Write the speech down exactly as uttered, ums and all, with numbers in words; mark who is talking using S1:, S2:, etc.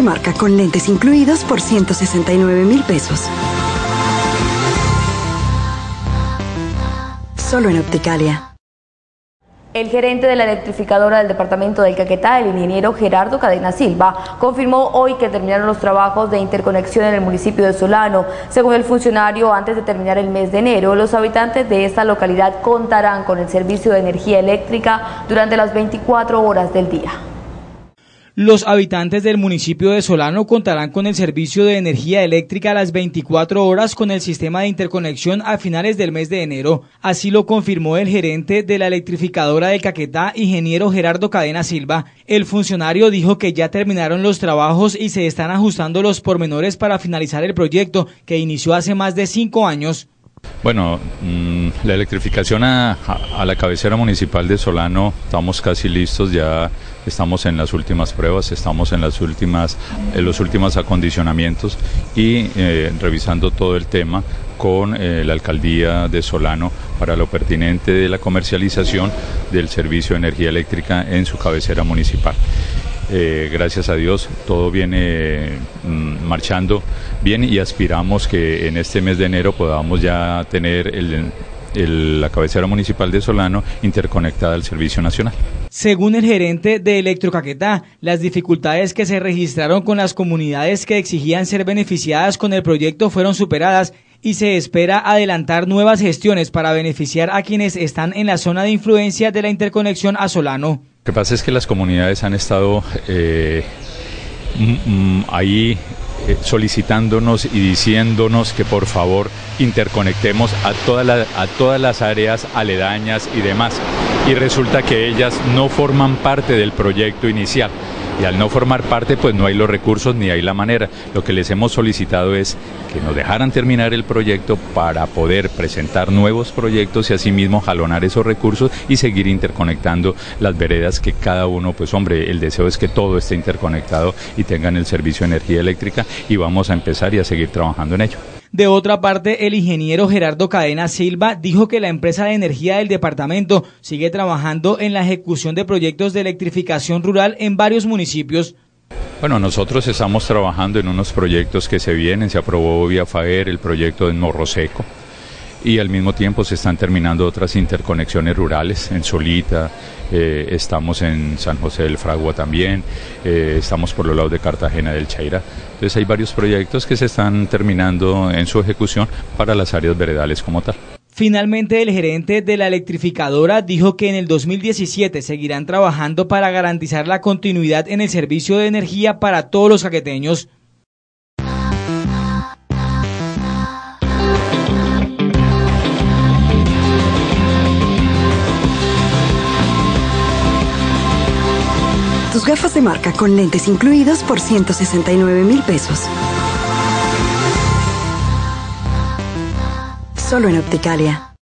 S1: marca con lentes incluidos por ciento sesenta y nueve mil pesos. Solo en Opticalia.
S2: El gerente de la electrificadora del departamento del Caquetá, el ingeniero Gerardo Cadena Silva, confirmó hoy que terminaron los trabajos de interconexión en el municipio de Solano. Según el funcionario, antes de terminar el mes de enero, los habitantes de esta localidad contarán con el servicio de energía eléctrica durante las veinticuatro horas del día.
S3: Los habitantes del municipio de Solano contarán con el servicio de energía eléctrica a las veinticuatro horas con el sistema de interconexión a finales del mes de enero. Así lo confirmó el gerente de la electrificadora del Caquetá, ingeniero Gerardo Cadena Silva. El funcionario dijo que ya terminaron los trabajos y se están ajustando los pormenores para finalizar el proyecto, que inició hace más de cinco años.
S4: Bueno, mmm, la electrificación a, a, a la cabecera municipal de Solano, estamos casi listos, ya estamos en las últimas pruebas, estamos en las últimas, en los últimos acondicionamientos y eh, revisando todo el tema con eh, la alcaldía de Solano para lo pertinente de la comercialización del servicio de energía eléctrica en su cabecera municipal. Eh, gracias a Dios todo viene mm, marchando bien y aspiramos que en este mes de enero podamos ya tener el, el, la cabecera municipal de Solano interconectada al servicio nacional.
S3: Según el gerente de Electrocaquetá, las dificultades que se registraron con las comunidades que exigían ser beneficiadas con el proyecto fueron superadas y se espera adelantar nuevas gestiones para beneficiar a quienes están en la zona de influencia de la interconexión a Solano.
S4: Lo que pasa es que las comunidades han estado eh, mm, ahí eh, solicitándonos y diciéndonos que por favor interconectemos a, toda la, a todas las áreas aledañas y demás. Y resulta que ellas no forman parte del proyecto inicial. Y al no formar parte, pues no hay los recursos ni hay la manera. Lo que les hemos solicitado es que nos dejaran terminar el proyecto para poder presentar nuevos proyectos y asimismo jalonar esos recursos y seguir interconectando las veredas que cada uno, pues hombre, el deseo es que todo esté interconectado y tengan el servicio de energía eléctrica y vamos a empezar y a seguir trabajando en ello.
S3: De otra parte, el ingeniero Gerardo Cadena Silva dijo que la empresa de energía del departamento sigue trabajando en la ejecución de proyectos de electrificación rural en varios municipios.
S4: Bueno, nosotros estamos trabajando en unos proyectos que se vienen, se aprobó vía FAER el proyecto en Morro Seco y al mismo tiempo se están terminando otras interconexiones rurales en Solita, eh, estamos en San José del Fragua también, eh, estamos por los lados de Cartagena del Chaira. Entonces hay varios proyectos que se están terminando en su ejecución para las áreas veredales como tal.
S3: Finalmente, el gerente de la electrificadora dijo que en el dos mil diecisiete seguirán trabajando para garantizar la continuidad en el servicio de energía para todos los caqueteños.
S1: Tus gafas de marca con lentes incluidos por ciento sesenta y nueve mil pesos. Solo en Opticalia.